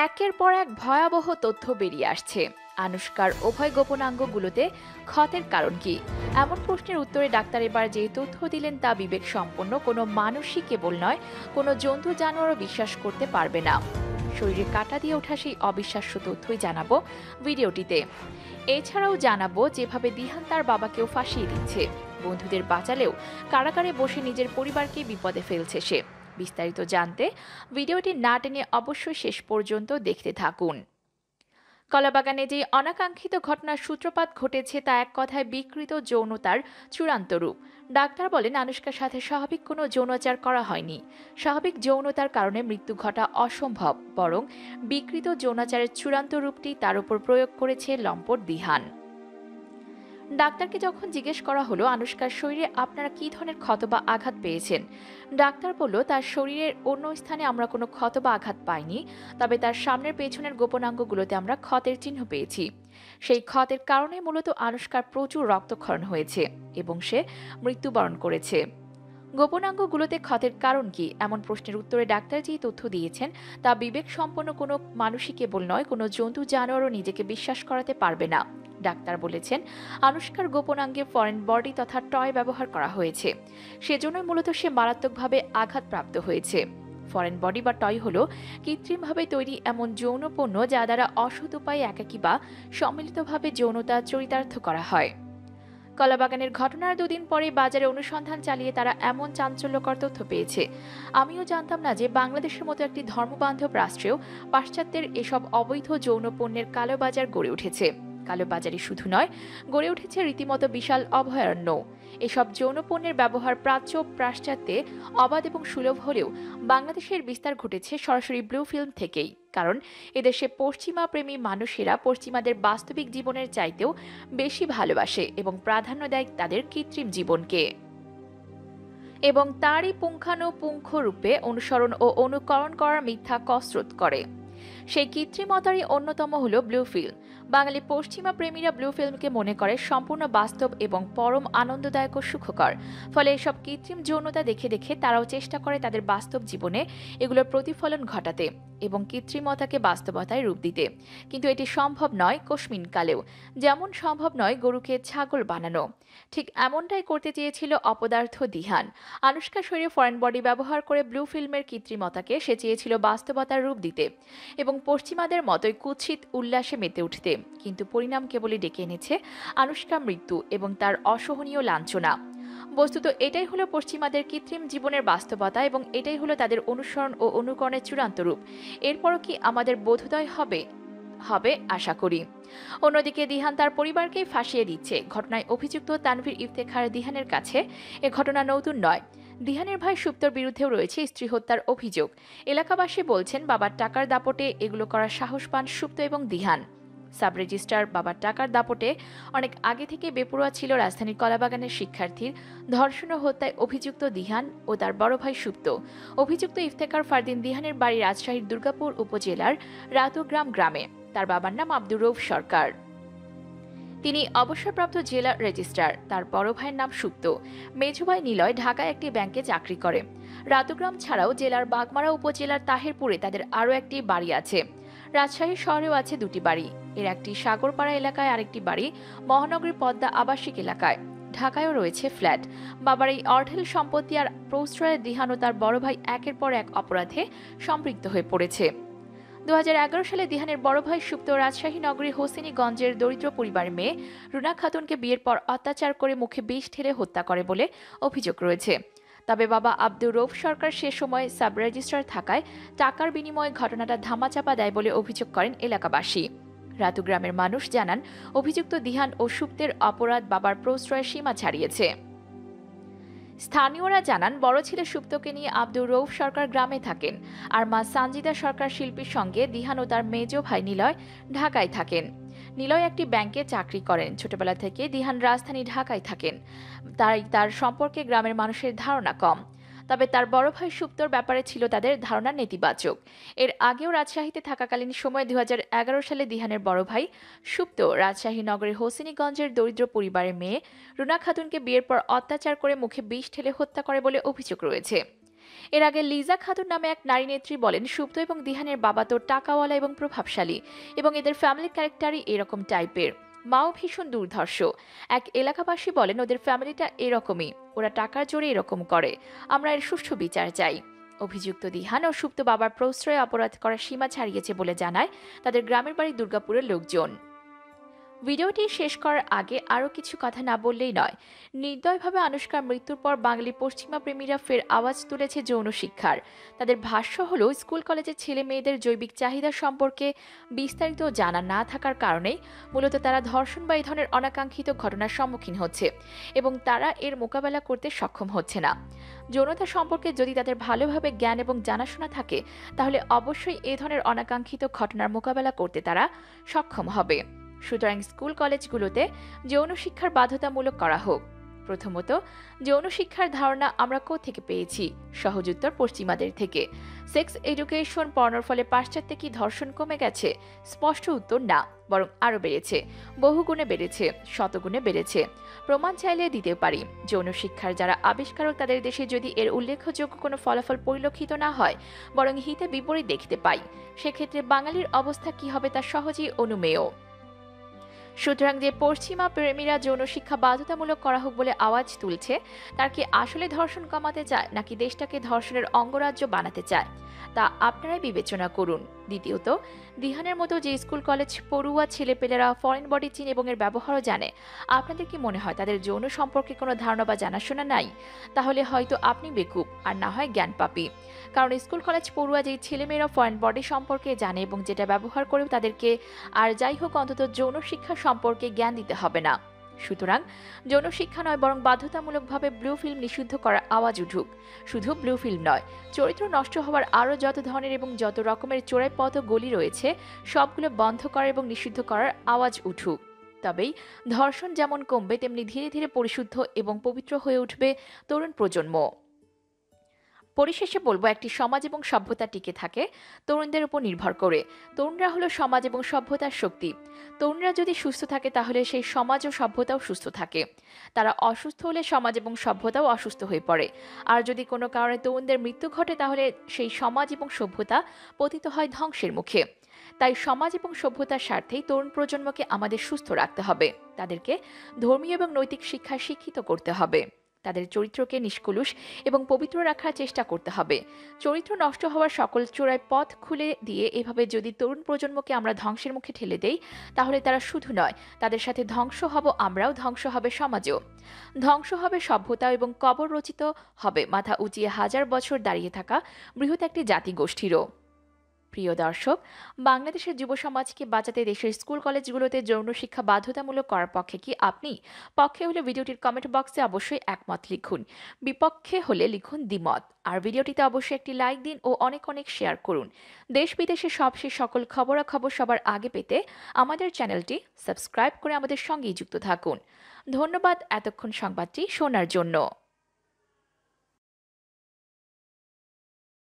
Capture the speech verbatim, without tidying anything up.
একের পর এক ভয়াবহ তথ্য বেরিয়ে আসছে। আনুশকার উভয় গোপনাঙ্গগুলোতে ক্ষতের কারণ কি? এমন প্রশ্নের উত্তরে ডাক্তার এবার যে তথ্য দিলেন তা বিবেক সম্পন্ন কোনো মানুষই কেবল নয়, কোনো জন্তু জানোয়ারও বিশ্বাস করতে পারবে না। শরীরে কাটা দিয়ে ওঠা সেই অবিশ্বাস্য তথ্যই জানাবো ভিডিওটিতে। এছাড়াও জানাবো যেভাবে দিহান তার বাবাকেও ফাঁসিয়ে দিচ্ছে, বন্ধুদের বাঁচালেও কারাগারে বসে নিজের পরিবারকে বিপদে ফেলছে সে। বিস্তারিত জানতে ভিডিওটি না টেনে অবশ্যই শেষ পর্যন্ত দেখতে থাকুন। কলাবাগানে যে অনাকাঙ্ক্ষিত ঘটনার সূত্রপাত ঘটেছে তা এক কথায় বিকৃত যৌনতার চূড়ান্ত রূপ। ডাক্তার বলেন আনুশকার সাথে স্বাভাবিক কোনো যৌনাচার করা হয়নি। স্বাভাবিক যৌনতার কারণে মৃত্যু ঘটা অসম্ভব, বরং বিকৃত যৌনাচারের চূড়ান্ত রূপটি তার উপর প্রয়োগ করেছে লম্পট দিহান। ডাক্তারকে যখন জিজ্ঞেস করা হলো আনুশকার শরীরে আপনারা কী ধরনের ক্ষত বা আঘাত পেয়েছেন, ডাক্তার বলল তার শরীরের অন্য স্থানে আমরা কোনো ক্ষত বা আঘাত পাইনি, তবে তার সামনের পেছনের গোপনাঙ্গগুলোতে আমরা ক্ষতের চিহ্ন পেয়েছি। সেই ক্ষতের কারণে মূলত আনুশকার প্রচুর রক্তক্ষরণ হয়েছে এবং সে মৃত্যুবরণ করেছে। গোপনাঙ্গগুলোতে ক্ষতের কারণ কি, এমন প্রশ্নের উত্তরে ডাক্তার যেই তথ্য দিয়েছেন তা বিবেক সম্পন্ন কোনো মানুষই কেবল নয়, কোনো জন্তু জানোয়ারও নিজেকে বিশ্বাস করাতে পারবে না। ডাক্তার বলেছেন আনুশকার গোপনাঙ্গে ফরেন বডি তথা টয় ব্যবহার করা হয়েছে, সেজন্যই মূলত সে মারাত্মকভাবে আঘাতপ্রাপ্ত হয়েছে। ফরেন বডি বা টয় হল কৃত্রিমভাবে তৈরি এমন যৌন পণ্য যা দ্বারা অসৎ উপায়ে একাকী বা সম্মিলিতভাবে যৌনতা চরিতার্থ করা হয়। কলাবাগানের ঘটনার দুদিন পরে বাজারে অনুসন্ধান চালিয়ে তারা এমন চাঞ্চল্যকর তথ্য পেয়েছে। আমিও জানতাম না যে বাংলাদেশের মতো একটি ধর্মবান্ধব রাষ্ট্রেও পাশ্চাত্যের এসব অবৈধ যৌন পণ্যের কালোবাজার গড়ে উঠেছে। কালোবাজারি শুধু নয়, গড়ে উঠেছে রীতিমতো বিশাল অভয়ারণ্য। এসব যৌন পণ্যের ব্যবহার প্রাচ্য পাশ্চাত্যে অবাধ এবং সুলভ হলেও বাংলাদেশের বিস্তার ঘটেছে সরাসরি ব্লু ফিল্ম থেকেই, কারণ এদেশে পশ্চিমা প্রেমী মানুষেরা পশ্চিমাদের বাস্তবিক জীবনের চাইতেও বেশি ভালোবাসে এবং প্রাধান্য দেয় তাদের কৃত্রিম জীবনকে, এবং তারই পুঙ্খানুপুঙ্খ রূপে অনুসরণ ও অনুকরণ করার মিথ্যা কসরত করে। সেই কৃত্রিমতারই অন্যতম হল ব্লু ফিল্ম। বাঙালি পশ্চিমা প্রেমীরা ব্লু ফিল্মকে মনে করে সম্পূর্ণ বাস্তব এবং পরম আনন্দদায়ক ও সুখকর। ফলে এসব কৃত্রিম যৌনতা দেখে দেখে তারাও চেষ্টা করে তাদের বাস্তব জীবনে এগুলোর প্রতিফলন ঘটাতে এবং কৃত্রিমতাকে বাস্তবতায় রূপ দিতে। কিন্তু এটি সম্ভব নয় কোশমিন কালেও, যেমন সম্ভব নয় গরুকে ছাগল বানানো। ঠিক এমনটাই করতে চেয়েছিল অপদার্থ দিহান। আনুশকার শরীরে ফরেন বডি ব্যবহার করে ব্লু ফিল্মের কৃত্রিমতাকে সে চেয়েছিল বাস্তবতার রূপ দিতে এবং পশ্চিমাদের মতোই কুৎসিত উল্লাসে মেতে উঠতে। কিন্তু পরিণাম কেবলই ডেকে এনেছে আনুশকা মৃত্যু এবং তার অসহনীয় লাঞ্ছনা। বস্তুত এটাই হলো পশ্চিমাদের কৃত্রিম জীবনের বাস্তবতা এবং এটাই হলো তাদের অনুসরণ ও অনুকরণের চূড়ান্ত রূপ। এরপরও কি আমাদের বোধোদয় হবে হবে আশা করি। অন্যদিকে দিহান তার পরিবারকেই ফাঁসিয়ে দিচ্ছে। ঘটনায় অভিযুক্ত তানভীর ইফতেখার দিহানের কাছে এ ঘটনা নতুন নয়। দিহানের ভাই সুপ্তর বিরুদ্ধেও রয়েছে স্ত্রী হত্যার অভিযোগ। এলাকাবাসী বলছেন বাবার টাকার দাপটে এগুলো করার সাহস পান সুপ্ত এবং দিহান। সাব রেজিস্ট্রার বাবার টাকার দাপটে অনেক আগে থেকে বেপরোয়া ছিল রাজধানীর কলাবাগানের শিক্ষার্থীর ধর্ষণ ও হত্যায় অভিযুক্ত দিহান ও তার বড় ভাই সুপ্ত। অভিযুক্ত ইফতেখার ফারদিন দিহানের বাড়ি রাজশাহীর দুর্গাপুর উপজেলার রাতুগ্রাম গ্রামে। তার বাবার নাম আব্দুর রৌফ সরকার, তিনি অবসরপ্রাপ্ত জেলা রেজিস্ট্রার। তার বড় ভাইয়ের নাম সুপ্ত। মেঝো ভাই নিলয় ঢাকায় একটি ব্যাংকে চাকরি করে। রাতুগ্রাম ছাড়াও জেলার বাগমারা উপজেলার তাহেরপুরে তাদের আরও একটি বাড়ি আছে। রাজশাহী শহরেও আছে দুটি বাড়ি, এর একটি সাগরপাড়া এলাকায়, আরেকটি বাড়ি মহানগরীর পদ্মা আবাসিক এলাকায়। ঢাকায়ও রয়েছে ফ্ল্যাট। বাবার এই অঢেল সম্পত্তি আর প্রশ্রয়ে দিহান ও তার বড় ভাই একের পর এক অপরাধে সম্পৃক্ত হয়ে পড়েছে। দু হাজার এগারো সালে দিহানের বড় ভাই সুপ্ত রাজশাহী নগরীর হোসেনীগঞ্জের দরিদ্র পরিবারের মেয়ে রুনা খাতুনকে বিয়ের পর অত্যাচার করে মুখে বিষ ঢেলে হত্যা করে বলে অভিযোগ রয়েছে। তবে বাবা আব্দুর রৌফ সরকার সে সময় সাব রেজিস্ট্রার থাকায় টাকার বিনিময়ে ঘটনাটা ধামাচাপা দেয় বলে অভিযোগ করেন এলাকাবাসী। রাতু গ্রামের মানুষ জানান অভিযুক্ত দিহান ও সুপ্তের অপরাধ বাবার প্রশ্রয়ের সীমা ছাড়িয়েছে। স্থানীয়রা জানান বড় ছেলে সুপ্তকে নিয়ে আব্দুর রৌফ সরকার গ্রামে থাকেন, আর মা সানজিদা সরকার শিল্পীর সঙ্গে দিহান ও তার মেজ ভাই নিলয় ঢাকায় থাকেন। নিলয় একটি ব্যাংকে চাকরি করেন। ছোটবেলা থেকে দিহান রাজধানী ঢাকায় থাকেন, তাই তার সম্পর্কে গ্রামের মানুষের ধারণা কম। তবে তার বড় ভাই সুপ্তর ব্যাপারে ছিল তাদের ধারণা নেতিবাচক। এর আগেও রাজশাহীতে থাকাকালীন সময় দুই হাজার এগারো সালে দিহানের বড় ভাই সুপ্ত রাজশাহী নগরের হোসেনীগঞ্জের দরিদ্র পরিবারের মেয়ে রুনা খাতুনকে বিয়ের পর অত্যাচার করে মুখে বিষ ঢেলে হত্যা করে বলে অভিযোগ রয়েছে। এর আগে লিজা খাতুন নামে এক নারী নেত্রী বলেন, সুপ্ত এবং দিহানের বাবা তো টাকাওয়ালা এবং প্রভাবশালী এবং এদের ফ্যামিলি ক্যারেক্টারই এরকম টাইপের। মাও ভীষণ দুর্ধর্ষ। এক এলাকাবাসী বলেন, ওদের ফ্যামিলিটা এরকমই, ওরা টাকার জোরে এরকম করে, আমরা এর সুষ্ঠু বিচার চাই। অভিযুক্ত দিহান ও সুপ্ত বাবার প্রশ্রয়ে অপরাধ করার সীমা ছাড়িয়েছে বলে জানায় তাদের গ্রামের বাড়ি দুর্গাপুরের লোকজন। ভিডিওটি শেষ করার আগে আরও কিছু কথা না বললেই নয়। নির্দয়ভাবে আনুশকার মৃত্যুর পর বাঙালি পশ্চিমা প্রেমীরা ফের আওয়াজ তুলেছে যৌন শিক্ষার। তাদের ভাষ্য হলো, স্কুল কলেজের ছেলে মেয়েদের জৈবিক চাহিদা সম্পর্কে বিস্তারিত জানা না থাকার কারণেই মূলত তারা ধর্ষণ বা এই ধরনের অনাকাঙ্ক্ষিত ঘটনার সম্মুখীন হচ্ছে এবং তারা এর মোকাবেলা করতে সক্ষম হচ্ছে না। যৌনতা সম্পর্কে যদি তাদের ভালোভাবে জ্ঞান এবং জানাশোনা থাকে, তাহলে অবশ্যই এ ধরনের অনাকাঙ্ক্ষিত ঘটনার মোকাবেলা করতে তারা সক্ষম হবে। সুতরাং স্কুল কলেজগুলোতে যৌন শিক্ষার বাধ্যতামূলক করা হোক। প্রথমত, যৌন শিক্ষার ধারণা আমরা কোত্থেকে পেয়েছি? সহজ উত্তর, পশ্চিমাদের থেকে। সেক্স এডুকেশন পড়ানোর ফলে পাশ্চাত্যে কি ধর্ষণ কমে গেছে? স্পষ্ট উত্তর, না, বরং আরও বেড়েছে, বহুগুণে বেড়েছে, শতগুণে বেড়েছে। প্রমাণ চাইলে দিতে পারি। যৌন শিক্ষার যারা আবিষ্কারক তাদের দেশে যদি এর উল্লেখযোগ্য কোনো ফলাফল পরিলক্ষিত না হয়, বরং হিতে বিপরীত দেখতে পাই, সেক্ষেত্রে বাঙালির অবস্থা কি হবে তা সহজেই অনুমেয়। সুতরাং যে পশ্চিমা প্রেমীরা যৌন শিক্ষা বাধ্যতামূলক করা হোক বলে আওয়াজ তুলছে, তার কি আসলে ধর্ষণ কমাতে চায় নাকি দেশটাকে ধর্ষণের অঙ্গরাজ্য বানাতে চায়, তা আপনারাই বিবেচনা করুন। দ্বিতীয়ত, দিহানের মতো যে স্কুল কলেজ পড়ুয়া ছেলেপেলেরা ফরেন বডি চিন এবং এর ব্যবহারও জানে, আপনাদের কি মনে হয় তাদের যৌন সম্পর্কে কোনো ধারণা বা জানাশোনা নাই? তাহলে হয়তো আপনি বেকুব, আর না হয় জ্ঞান পাপী। কারণ স্কুল কলেজ পড়ুয়া যে ছেলেমেয়েরা ফরেন বডি সম্পর্কে জানে এবং যেটা ব্যবহার করেও তাদেরকে, আর যাই হোক, অন্তত যৌন শিক্ষা সম্পর্কে জ্ঞান দিতে হবে না। সুতরাং যৌন শিক্ষা নয়, বরং বাধ্যতামূলকভাবে ব্লু ফিল্ম নিষিদ্ধ করার আওয়াজ উঠুক। শুধু ব্লু ফিল্ম নয়, চরিত্র নষ্ট হওয়ার আরও যত ধরনের এবং যত রকমের চোরাই পথ গলি রয়েছে, সবগুলো বন্ধ করার এবং নিষিদ্ধ করার আওয়াজ উঠুক। তবেই ধর্ষণ যেমন কমবে, তেমনি ধীরে ধীরে পরিশুদ্ধ এবং পবিত্র হয়ে উঠবে তরুণ প্রজন্ম। পরিশেষে বলবো, একটি সমাজ এবং সভ্যতা টিকে থাকে তরুণদের উপর নির্ভর করে। তরুণরা হলো সমাজ এবং সভ্যতার শক্তি। তরুণরা যদি সুস্থ থাকে, তাহলে সেই সমাজ ও সভ্যতাও সুস্থ থাকে। তারা অসুস্থ হলে সমাজ এবং সভ্যতাও অসুস্থ হয়ে পড়ে। আর যদি কোনো কারণে তরুণদের মৃত্যু ঘটে, তাহলে সেই সমাজ এবং সভ্যতা পতিত হয় ধ্বংসের মুখে। তাই সমাজ এবং সভ্যতার স্বার্থেই তরুণ প্রজন্মকে আমাদের সুস্থ রাখতে হবে। তাদেরকে ধর্মীয় এবং নৈতিক শিক্ষায় শিক্ষিত করতে হবে। তাদের চরিত্রকে নিষ্কলুষ এবং পবিত্র রাখার চেষ্টা করতে হবে। চরিত্র নষ্ট হওয়ার সকল চোরাই পথ খুলে দিয়ে এভাবে যদি তরুণ প্রজন্মকে আমরা ধ্বংসের মুখে ঠেলে দেই, তাহলে তারা শুধু নয়, তাদের সাথে ধ্বংস হব আমরাও, ধ্বংস হবে সমাজও, ধ্বংস হবে সভ্যতা এবং কবর রচিত হবে মাথা উঁচিয়ে হাজার বছর দাঁড়িয়ে থাকা বৃহৎ একটি জাতিগোষ্ঠীরও। প্রিয় দর্শক, বাংলাদেশের যুব সমাজকে বাঁচাতে দেশের স্কুল কলেজগুলোতে যৌন শিক্ষা বাধ্যতামূলক করার পক্ষে কি আপনি? পক্ষে হলে ভিডিওটির কমেন্ট বক্সে অবশ্যই একমত লিখুন, বিপক্ষে হলে লিখুন দ্বিমত। আর ভিডিওটিতে অবশ্যই একটি লাইক দিন ও অনেক অনেক শেয়ার করুন। দেশ বিদেশের সবশেষ সকল খবরাখবর সবার আগে পেতে আমাদের চ্যানেলটি সাবস্ক্রাইব করে আমাদের সঙ্গেই যুক্ত থাকুন। ধন্যবাদ এতক্ষণ সংবাদটি শোনার জন্য।